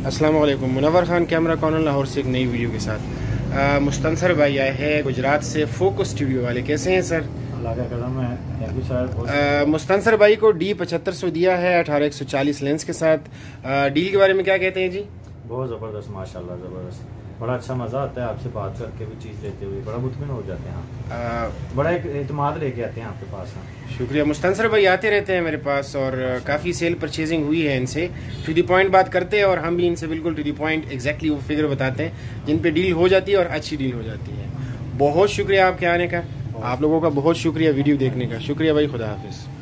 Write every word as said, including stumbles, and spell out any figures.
अस्सलाम वालेकुम। Munawwar Khan camera corner Lahore से एक नई वीडियो के साथ। मुस्तनसर भाई आए हैं गुजरात से, फोकस स्टूडियो वाले। कैसे हैं सर? अल्लाह का करम है। मुस्तनसर भाई को डी पचहत्तर सौ दिया है अठारह एक सौ चालीस लेंस के साथ। आ, डील के बारे में क्या कहते हैं जी? बहुत ज़बरदस्त, माशाल्लाह ज़बरदस्त। बड़ा अच्छा मज़ा आता है आपसे बात करके भी, चीज़ लेते हुए बड़ा मुतमिन हो जाते हैं। हाँ, बड़ा एक एतमाद लेके आते हैं आपके पास। हाँ, शुक्रिया। मुस्तनसर भाई आते रहते हैं मेरे पास और काफ़ी सेल परचेजिंग हुई है इनसे। टू दी पॉइंट बात करते हैं और हम भी इनसे बिल्कुल टू दी पॉइंट एग्जैक्टली वो फिगर बताते हैं जिन पे डील हो जाती है और अच्छी डील हो जाती है। बहुत शुक्रिया आपके आने का, आप लोगों का बहुत शुक्रिया वीडियो देखने का। शुक्रिया भाई, खुदा हाफिज़।